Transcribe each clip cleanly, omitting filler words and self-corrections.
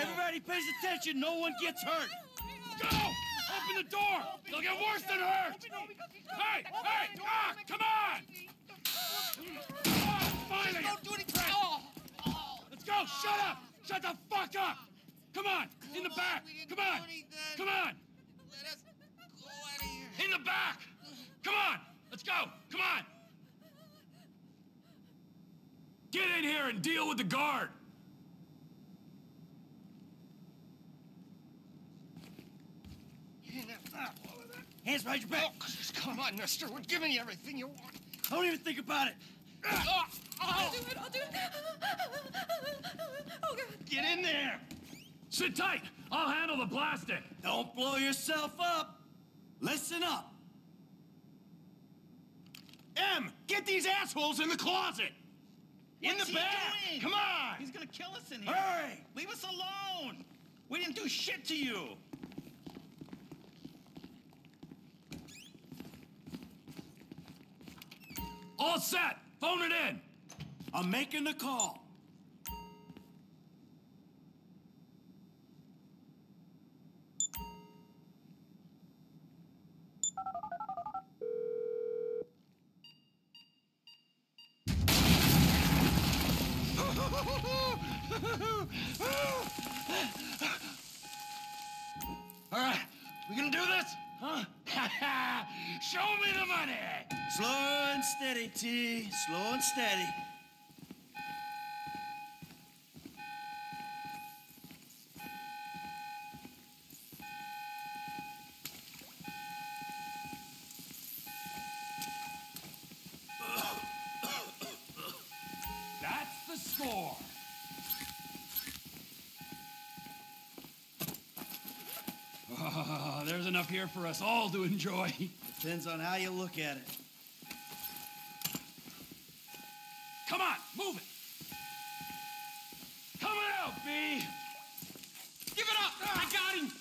Everybody pays attention. No one gets hurt. Go! Open the door! They'll get worse than hurt! Hey! Hey! Ah! Come on! Oh, finally! Don't do anything! Let's go! Shut up! Shut the fuck up! Come on! In the back! Come on! Come on! Let us go out of here. In the back! Come on! Let's go! Come on! Get in here and deal with the guard! Hands behind your back! Oh, come on, mister. We're giving you everything you want. Don't even think about it! I'll do it, I'll do it. Oh, God. Get in there! Sit tight! I'll handle the blasting! Don't blow yourself up! Listen up! M! Get these assholes in the closet! In the back! Doing? Come on! He's gonna kill us in here. Hurry! Leave us alone! We didn't do shit to you! All set! Phone it in! I'm making the call. All right, we gonna do this? Huh? Show me the money! Slow and steady, T. Slow and steady. That's the score. Oh, there's enough here for us all to enjoy. Depends on how you look at it. Come on, move it. Coming out, B. Give it up! I got him!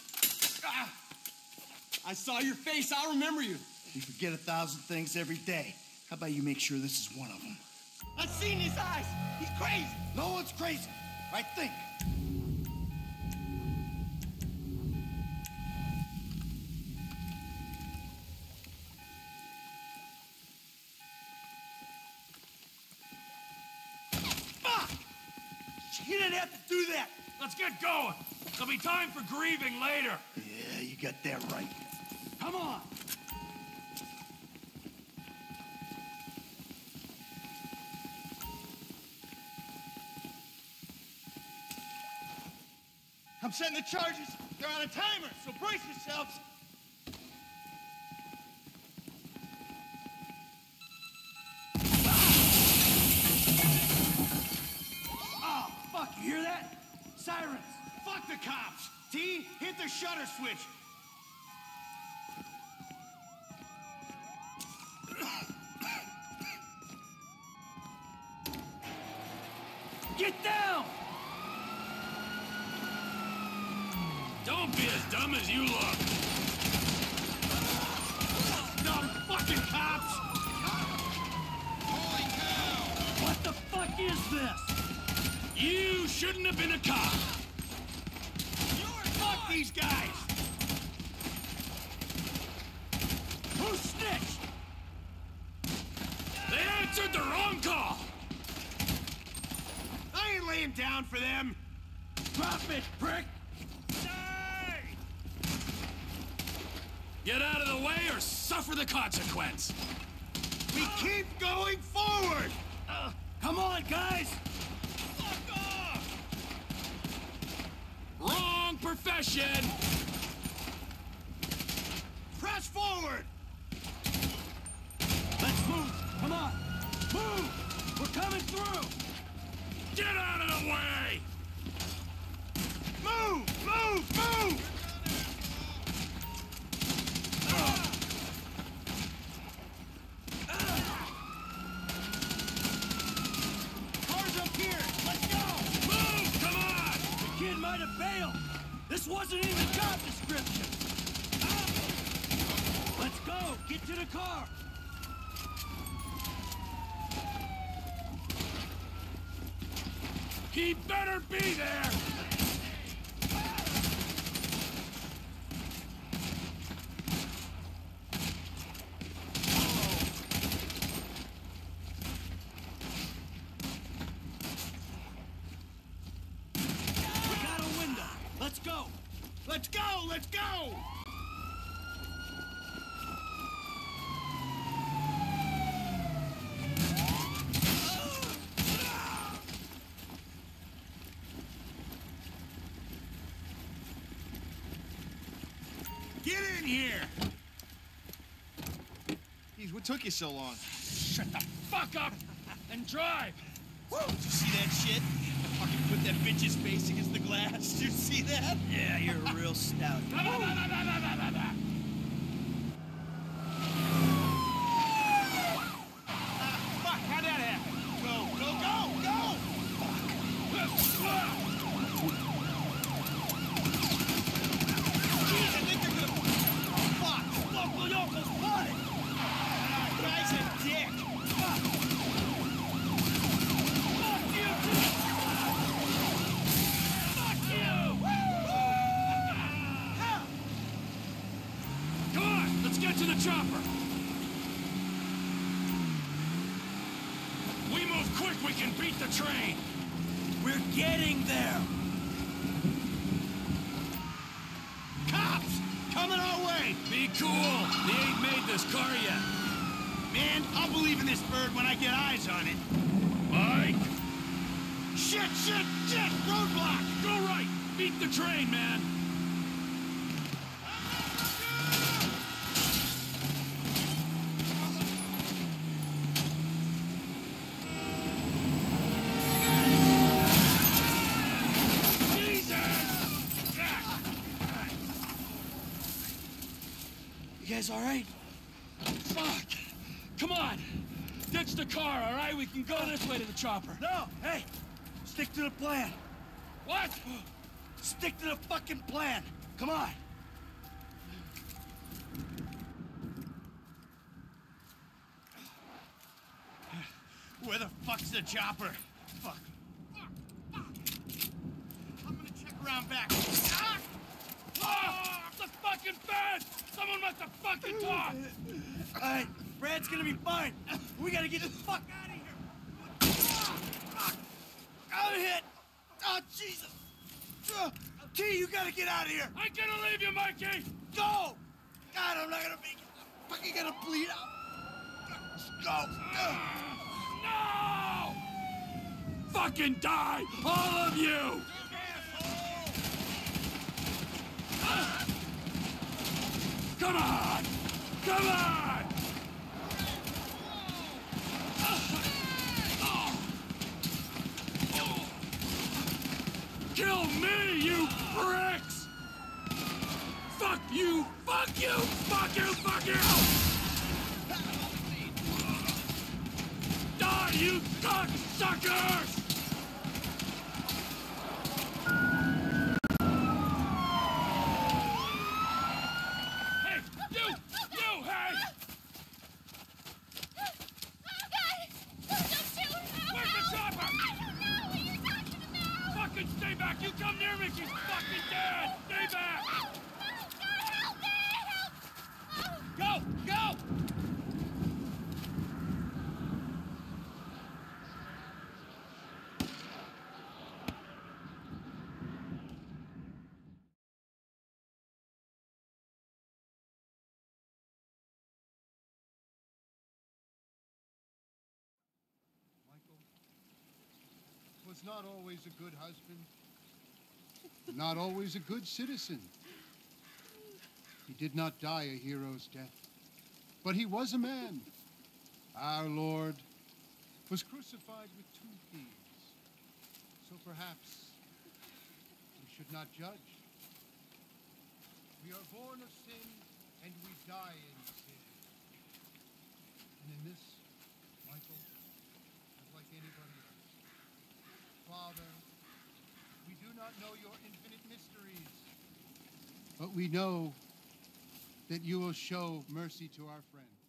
I saw your face. I'll remember you. We forget 1,000 things every day. How about you make sure this is one of them? I've seen his eyes. He's crazy. No one's crazy. Right? Think. Fuck! You didn't have to do that. Let's get going. There'll be time for grieving later. Yeah, you got that right. Come on. I'm setting the charges. They're on a timer, so brace yourselves. Oh, fuck, you hear that? Sirens. Fuck the cops. T, hit the shutter switch. Get down! Don't be as dumb as you look. Dumb fucking cops! Holy cow! What the fuck is this? You shouldn't have been a cop. Fuck these guys! Who snitched? They answered the wrong call! I ain't laying down for them! Drop it, prick! Get out of the way or suffer the consequence! We keep going forward! Come on, guys! Fuck off! Wrong profession! Press forward! Let's move! Come on! Move! We're coming through! Get out of the way! Move! Move! Move! Cars up here! Let's go! Move! Come on! The kid might have bailed! This wasn't even job description! Let's go! Get to the car! He better be there! go! Let's go! Let's go! Get in here! Jeez, what took you so long? Shut the fuck up and drive! Woo! Did you see that shit? I fucking put that bitch's face against the glass. Did you see that? Yeah, you're a real stout. Fuck, how'd that happen? Go, go, go, go! Jeez, I think they're gonna... Oh, fuck! Local yokels bought it! Guy's a dick! Come on, let's get to the chopper. We move quick, we can beat the train. We're getting there! Cops! Coming our way! Be cool. They ain't made this car yet. Man, I'll believe in this bird when I get eyes on it. Mike! Shit, shit, shit! Roadblock! Go right! Beat the train, man! You guys all right? Fuck! Come on! Ditch the car, all right? We can go this way to the chopper. No! Hey! Stick to the plan! What? Stick to the fucking plan! Come on! Where the fuck's the chopper? Fuck. Fuck. Fuck. I'm gonna check around back. Ah! Oh, the fucking fence! Someone must have fucking talked! Alright, Brad's gonna be fine. We gotta get the fuck out of here. Fuck! I'm hit! Oh, Jesus! T, you gotta get out of here! I'm gonna leave you, Mikey! Go! God, I'm not gonna make it. I'm fucking gonna bleed out. Let's go! No! Fucking die! All of you! Come on! Come on! Kill me, you pricks! Fuck you! Fuck you! Fuck you! Fuck you! Die, you cocksuckers! Hey, you! You, hey! Where's the chopper? Fucking stay back! You come near me, she's fucking dead! Stay back! Go! Go! Michael was not always a good husband, not always a good citizen. He did not die a hero's death, but he was a man. Our Lord was crucified with 2 thieves, so perhaps we should not judge. We are born of sin, and we die in sin. And in this, Michael is like anybody else. Father, we do not know your infinite mysteries, but we know that you will show mercy to our friend.